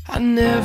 I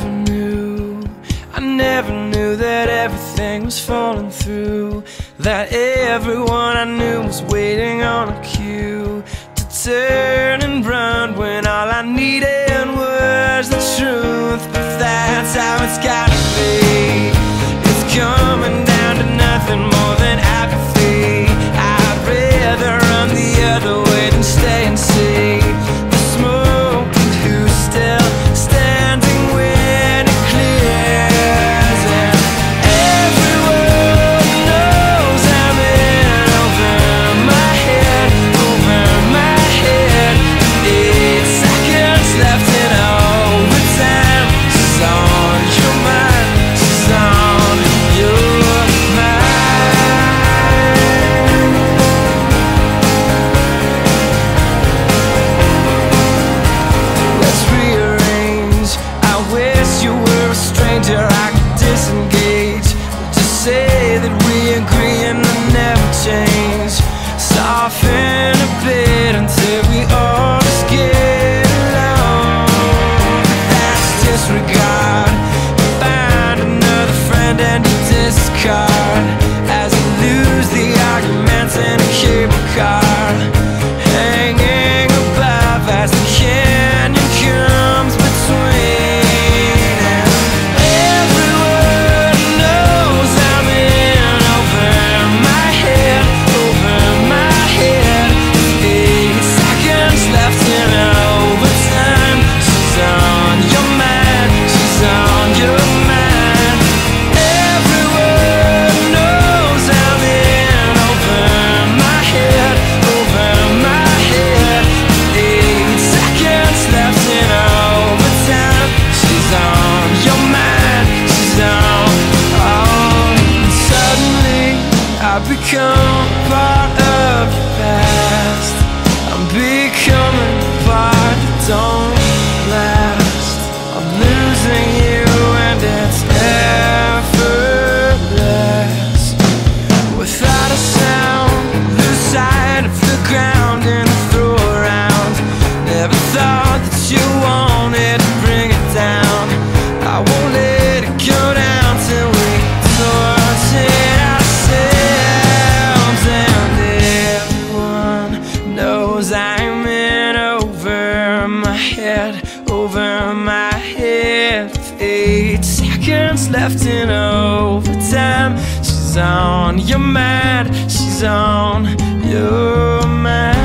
never knew that everything was falling through, that everyone I knew was waiting on a cue to turn and run when all I needed was the truth. But that's how it's gotta be. It's coming down to nothing more than apathy. I'd rather run the other way than stay and see the smoke and who's still standing when it clears. And everyone knows I'm in over my head, over my head. 8 seconds left in overtime. She's on your mind, she's on your I could disengage, just say that we agree and then never change. Soften a bit until we all just get along. That's disregard. Find another friend and you discard as you lose the arguments in a cable car, hanging above as the canyon comes between. I've become part of the past. I'm becoming part that don't last. I'm losing you and it's effortless. Without a sound, lose sight of the ground and throw around. Never thought that you wanted to bring it down. I won't let it go down till we sort it ourselves. I'm in over my head. 8 seconds left in overtime. She's on your mind, she's on your mind.